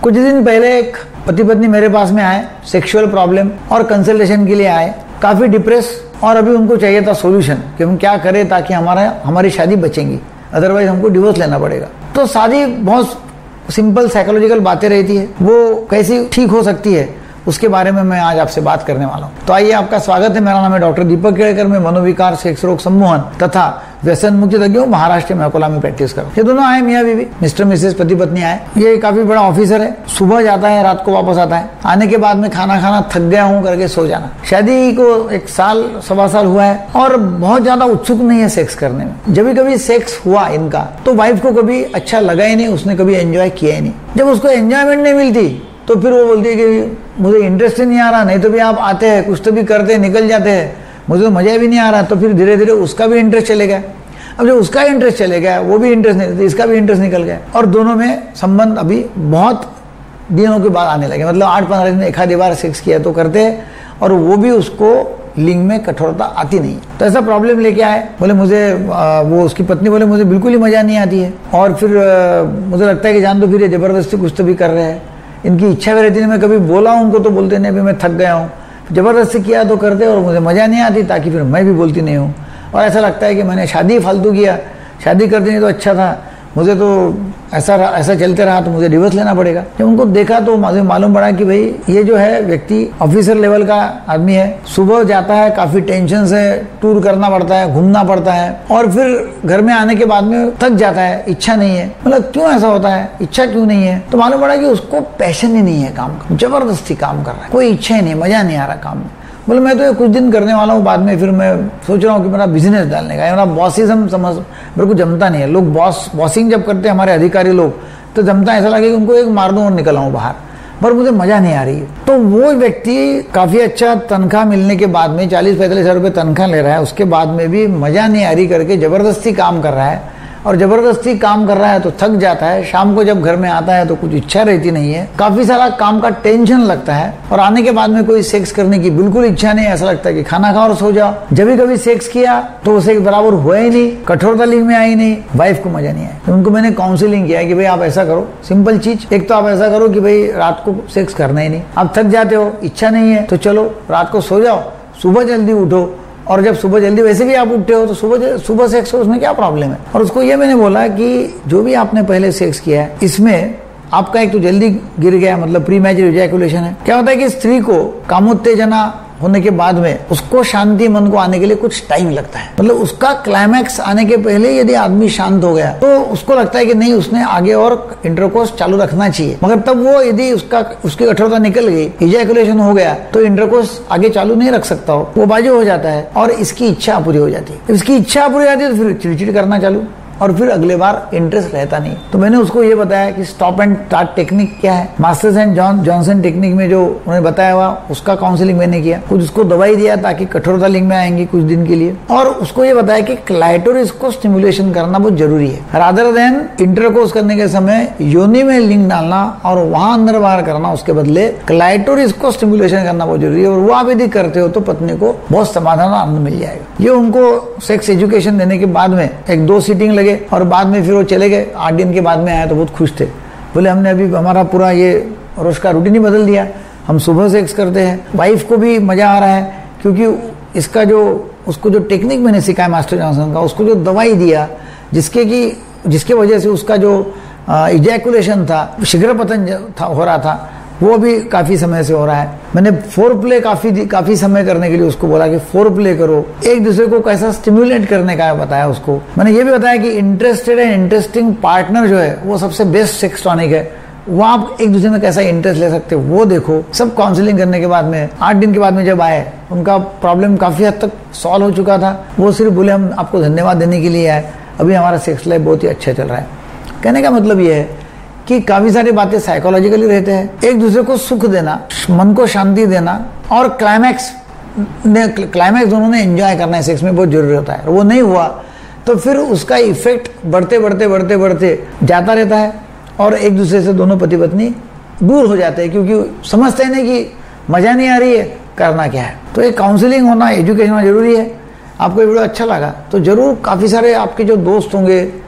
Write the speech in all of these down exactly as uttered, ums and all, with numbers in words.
कुछ दिन पहले एक पति पत्नी मेरे पास में आए, सेक्सुअल प्रॉब्लम और कंसल्टेशन के लिए आए, काफी डिप्रेस, और अभी उनको चाहिए था सॉल्यूशन कि हम क्या करें ताकि हमारा हमारी शादी बचेंगी, अदरवाइज हमको डिवोर्स लेना पड़ेगा। तो शादी बहुत सिंपल साइकोलॉजिकल बातें रहती है, वो कैसी ठीक हो सकती है उसके बारे में मैं आज आपसे बात करने वाला हूँ। तो आइए, आपका स्वागत है। मेरा नाम है डॉक्टर दीपक केड़कर। मैं मनोविकार, सेक्स रोग सम्मोहन तथा व्यसन मुक्ति तज्ञ हूँ। महाराष्ट्र में अकोला में प्रैक्टिस कर। ये दोनों आए, मियाँ बीवी, मिस्टर मिसेस पति पत्नी आए। ये काफी बड़ा ऑफिसर है, सुबह जाता है, रात को वापस आता है। आने के बाद में खाना खाना, थक गया हूँ करके सो जाना। शादी को एक साल सवा साल हुआ है और बहुत ज्यादा उत्सुक नहीं है सेक्स करने में। जब भी कभी सेक्स हुआ इनका तो वाइफ को कभी अच्छा लगा ही नहीं, उसने कभी एंजॉय किया ही नहीं। जब उसको एंजॉयमेंट नहीं मिलती तो फिर वो बोलती है कि मुझे इंटरेस्ट ही नहीं आ रहा, नहीं तो भी आप आते हैं, कुछ तो भी करते हैं, निकल जाते हैं, मुझे तो मजा भी नहीं आ रहा। तो फिर धीरे धीरे उसका भी इंटरेस्ट चले गया। अब जो उसका इंटरेस्ट चले गया, वो भी इंटरेस्ट नहीं, तो इसका भी इंटरेस्ट निकल गया और दोनों में संबंध अभी बहुत दिनों के बाद आने लगे। मतलब आठ पंद्रह दिन एक आधी बार सेक्स किया तो करते हैं और वो भी उसको लिंग में कठोरता आती नहीं। तो ऐसा प्रॉब्लम लेके आए, बोले मुझे आ, वो उसकी पत्नी बोले मुझे बिल्कुल ही मजा नहीं आती है और फिर आ, मुझे लगता है कि जान दो फिर ये जबरदस्ती कुछ तो भी कर रहे हैं। इनकी इच्छा भी रहती है, मैं कभी बोला हूँ उनको तो बोलते नहीं, अभी मैं थक गया हूँ, जबरदस्ती किया तो करते और मुझे मजा नहीं आती, ताकि फिर मैं भी बोलती नहीं हूँ। और ऐसा लगता है कि मैंने शादी फालतू किया, शादी कर देनी तो अच्छा था, मुझे तो ऐसा ऐसा चलते रहा तो मुझे डिवोर्स लेना पड़ेगा। जब उनको देखा तो मुझे मालूम पड़ा कि भाई ये जो है व्यक्ति ऑफिसर लेवल का आदमी है, सुबह जाता है, काफी टेंशन से टूर करना पड़ता है, घूमना पड़ता है और फिर घर में आने के बाद में थक जाता है, इच्छा नहीं है। मतलब क्यों ऐसा होता है, इच्छा क्यों नहीं है? तो मालूम पड़ा कि उसको पैशन ही नहीं है काम का, जबरदस्ती काम कर रहा है, कोई इच्छा ही नहीं, मजा नहीं आ रहा काम में। बोले मैं तो ये कुछ दिन करने वाला हूँ, बाद में फिर मैं सोच रहा हूँ कि मेरा बिजनेस डालने का, मेरा बॉसिज्म समझ मेरे को जमता नहीं है। लोग बॉस बॉसिंग जब करते हैं हमारे अधिकारी लोग तो जमता है, ऐसा लगे कि उनको एक मार दूं और निकल आऊँ बाहर, पर मुझे मजा नहीं आ रही है। तो वो व्यक्ति काफी अच्छा तनख्वाह मिलने के बाद में चालीस पैंतालीस हजार रुपये तनख्वाह ले रहा है, उसके बाद में भी मजा नहीं आ रही करके जबरदस्ती काम कर रहा है और जबरदस्ती काम कर रहा है तो थक जाता है। शाम को जब घर में आता है तो कुछ इच्छा रहती नहीं है, काफी सारा काम का टेंशन लगता है और आने के बाद में कोई सेक्स करने की बिल्कुल इच्छा नहीं। ऐसा लगता है कि खाना खाओ और सो जाओ। जब भी कभी सेक्स किया तो उसे बराबर हुआ ही नहीं, कठोरता लिंग में आई नहीं, वाइफ को मजा नहीं आया। तो उनको मैंने काउंसलिंग किया कि भाई आप ऐसा करो, सिंपल चीज, एक तो आप ऐसा करो कि भाई रात को सेक्स करना ही नहीं, आप थक जाते हो, इच्छा नहीं है तो चलो रात को सो जाओ, सुबह जल्दी उठो, और जब सुबह जल्दी वैसे भी आप उठते हो तो सुबह सुबह सेक्स हो, उसमें क्या प्रॉब्लम है? और उसको ये मैंने बोला कि जो भी आपने पहले सेक्स किया है इसमें आपका एक तो जल्दी गिर गया, मतलब प्री मैच्योर इजैकुलेशन है। क्या होता है कि स्त्री को कामोत्तेजना होने के बाद में उसको शांति मन को आने के लिए कुछ टाइम लगता है। मतलब उसका क्लाइमैक्स आने के पहले यदि आदमी शांत हो गया तो उसको लगता है कि नहीं, उसने आगे और इंटरकोर्स चालू रखना चाहिए। मगर तब वो यदि उसका उसकी कठोरता निकल गई, इजैकुलेशन हो गया, तो इंटरकोर्स आगे चालू नहीं रख सकता हो, वो बाजू हो जाता है और इसकी इच्छा पूरी हो जाती है। इसकी इच्छा पूरी हो जाती है तो फिर चिड़चिड़ करना चालू और फिर अगले बार इंटरेस्ट रहता नहीं। तो मैंने उसको ये बताया कि स्टॉप एंड स्टार्ट टेक्निक क्या है, Masters and John Johnson technique में जो उन्होंने बताया हुआ उसका काउंसलिंग मैंने किया। कुछ उसको दवाई दिया ताकि कठोरता लिंग में आएंगी कुछ दिन के लिए, और उसको ये बताया कि क्लाइटोरिस को स्टिमुलेशन करना बहुत जरूरी है। रादर देन इंटरकोर्स करने के समय योनि में लिंग डालना और वहां अंदर बाहर करना, उसके बदले क्लाइटोरिस को स्टिमुलेशन करना बहुत जरूरी है। और वो आप यदि करते हो तो पत्नी को बहुत समाधान आनंद मिल जाएगा। ये उनको सेक्स एजुकेशन देने के बाद में एक दो सीटिंग और बाद में फिर वो चले गए। आठ दिन के बाद में आए तो बहुत खुश थे, बोले हमने अभी हमारा पूरा ये रोज का रूटीन ही बदल दिया, हम सुबह सेक्स करते हैं, वाइफ को भी मजा आ रहा है क्योंकि इसका जो उसको जो टेक्निक मैंने सिखाया मास्टर जॉनसन का, उसको जो दवाई दिया जिसके की जिसके वजह से उसका जो इजैकुलेशन था, शीघ्र पतन था हो रहा था, वो भी काफी समय से हो रहा है। मैंने फोर प्ले काफी काफी समय करने के लिए उसको बोला कि फोर प्ले करो, एक दूसरे को कैसा स्टिम्युलेट करने का बताया उसको। मैंने ये भी बताया कि इंटरेस्टेड एंड इंटरेस्टिंग पार्टनर जो है वो सबसे बेस्ट सेक्स टॉनिक है, वो आप एक दूसरे में कैसा इंटरेस्ट ले सकते हो वो देखो। सब काउंसलिंग करने के बाद में आठ दिन के बाद में जब आए, उनका प्रॉब्लम काफी हद तक सॉल्व हो चुका था। वो सिर्फ बोले हम आपको धन्यवाद देने के लिए आए, अभी हमारा सेक्स लाइफ बहुत ही अच्छा चल रहा है। कहने का मतलब ये है कि काफी सारी बातें साइकोलॉजिकली रहते हैं, एक दूसरे को सुख देना, मन को शांति देना और क्लाइमैक्स क्लाइमैक्स दोनों ने एंजॉय करना है सेक्स में बहुत जरूरी होता है। वो नहीं हुआ तो फिर उसका इफेक्ट बढ़ते बढ़ते बढ़ते बढ़ते जाता रहता है और एक दूसरे से दोनों पति पत्नी दूर हो जाते हैं, क्योंकि समझते हैं नहीं कि मजा नहीं आ रही है, करना क्या है। तो एक काउंसलिंग होना, एजुकेशन होना जरूरी है। आपको ये वीडियो अच्छा लगा तो जरूर काफी सारे आपके जो दोस्त होंगे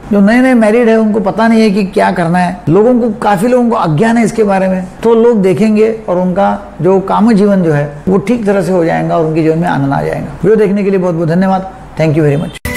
जो नए नए मैरिड है उनको पता नहीं है कि क्या करना है, लोगों को काफी लोगों को अज्ञान है इसके बारे में, तो लोग देखेंगे और उनका जो काम जीवन जो है वो ठीक तरह से हो जाएगा और उनके जीवन में आनंद आ जाएगा। वीडियो देखने के लिए बहुत बहुत धन्यवाद। Thank you very much.